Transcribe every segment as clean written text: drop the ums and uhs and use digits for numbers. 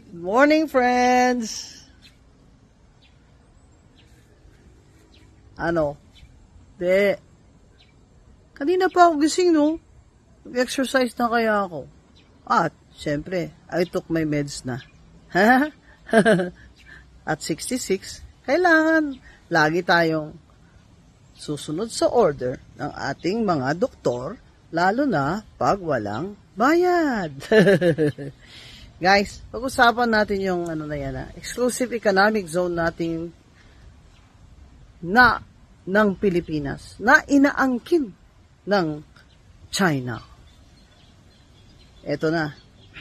Good morning, friends! Kanina pa ako gising, no? Nag-exercise na kaya ako. At, syempre, I took my meds na. At 66, kailangan lagi tayong susunod sa order ng ating mga doktor, lalo na pag walang bayad. Guys, pag-usapan natin yung exclusive economic zone natin ng Pilipinas na inaangkin ng China. Eto na.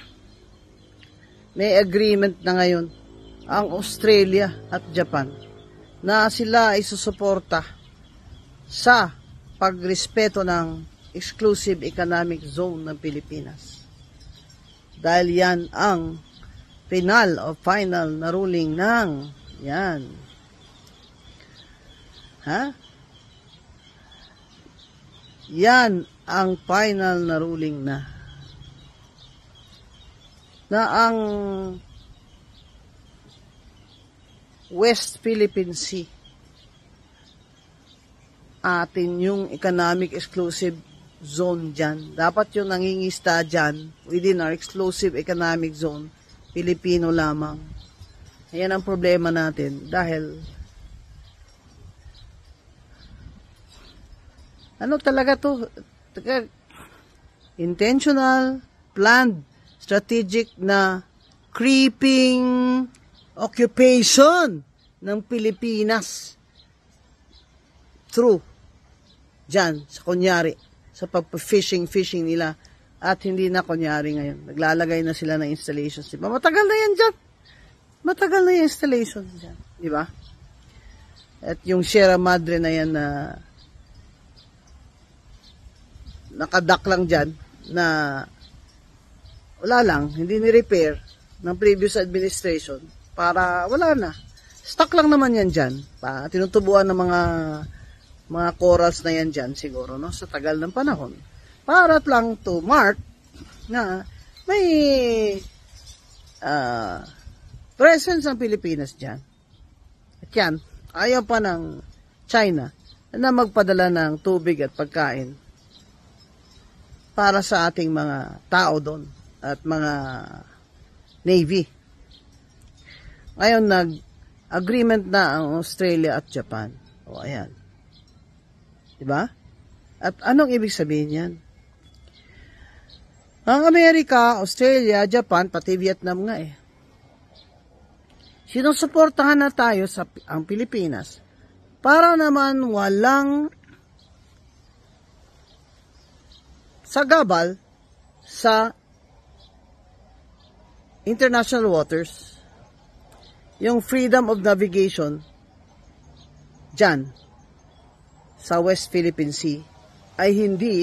May agreement na ngayon ang Australia at Japan na sila ay susuporta sa pagrespeto ng exclusive economic zone ng Pilipinas. Dahil yan ang final o final na ruling ng yan. Yan ang final na ruling na ang West Philippine Sea atin yung economic exclusive zone dyan. Dapat yung nangingista dyan within our exclusive economic zone, Pilipino lamang. Ayan ang problema natin dahil talaga to? Intentional, planned, strategic na creeping occupation ng Pilipinas through dyan, sa kunyari, sa pag-fishing nila at hindi na kunyari ngayon. Naglalagay na sila ng installations. Diba? Matagal na yan dyan. Matagal na yung installations dyan. Diba? At yung Sierra Madre na yan na nakadak lang dyan na wala lang, hindi ni-repair ng previous administration para wala na. Stock lang naman yan dyan. Tinutubuan ng mga corals na yan dyan siguro, no? Sa tagal ng panahon. Para lang to mark na may presence ang Pilipinas dyan. At yan, ayaw pa ng China na magpadala ng tubig at pagkain para sa ating mga tao doon at mga Navy. Ngayon, nag-agreement na ang Australia at Japan. O, ayan. Diba? At anong ibig sabihin yan? Ang Amerika, Australia, Japan, pati Vietnam nga sinusuportahan na tayo ang Pilipinas para naman walang sagabal sa international waters, yung freedom of navigation dyan sa West Philippine Sea ay hindi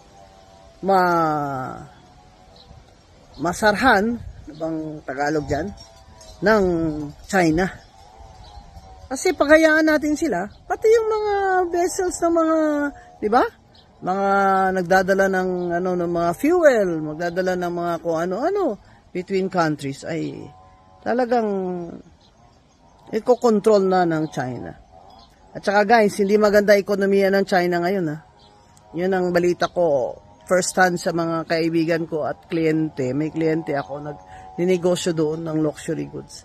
masarhan, bang Tagalog dyan, ng China. Kasi paghayaan natin sila, pati yung mga vessels ng mga, di ba? Mga nagdadala ng ng mga fuel, magdadala ng mga kung ano-ano between countries ay talagang iko-control na ng China. At saka guys, hindi maganda ekonomiya ng China ngayon Yun ang balita ko first hand sa mga kaibigan ko at kliyente. May kliyente ako nagninegosyo doon ng luxury goods.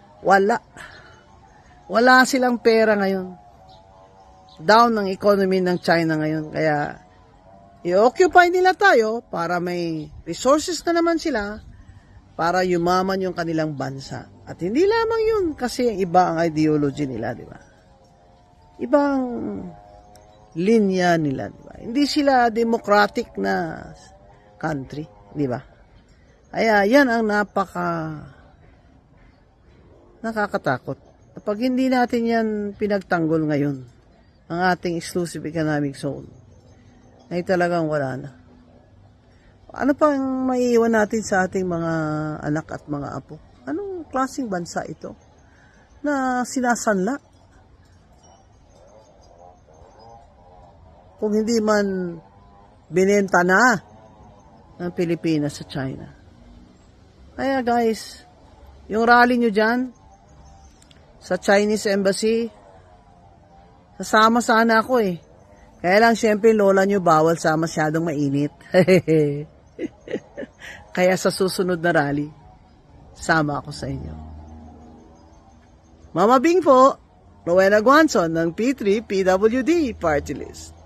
Wala silang pera ngayon. Down ang economy ng China ngayon. Kaya i-occupy nila tayo para may resources na naman sila para yumaman yung kanilang bansa. At hindi lamang yun kasi iba ang ideology nila, di ba? Ibang linya nila, di ba? Hindi sila democratic na country, di ba? Kaya yan ang nakakatakot. Kapag hindi natin yan pinagtanggol ngayon, ang ating exclusive economic zone, ay talagang wala na. Ano pang maiiwan natin sa ating mga anak at mga apo? Anong klaseng bansa ito na sinasanla? Kung hindi man binenta na ng Pilipinas sa China. Kaya guys, yung rally nyo dyan, sa Chinese Embassy, sasama sana ako eh. Kaya lang, syempre, lola nyo bawal sa masyadong mainit. Kaya sa susunod na rally, sama ako sa inyo. Mama Bing po, Rowena Guanzon ng P3 PWD Party List.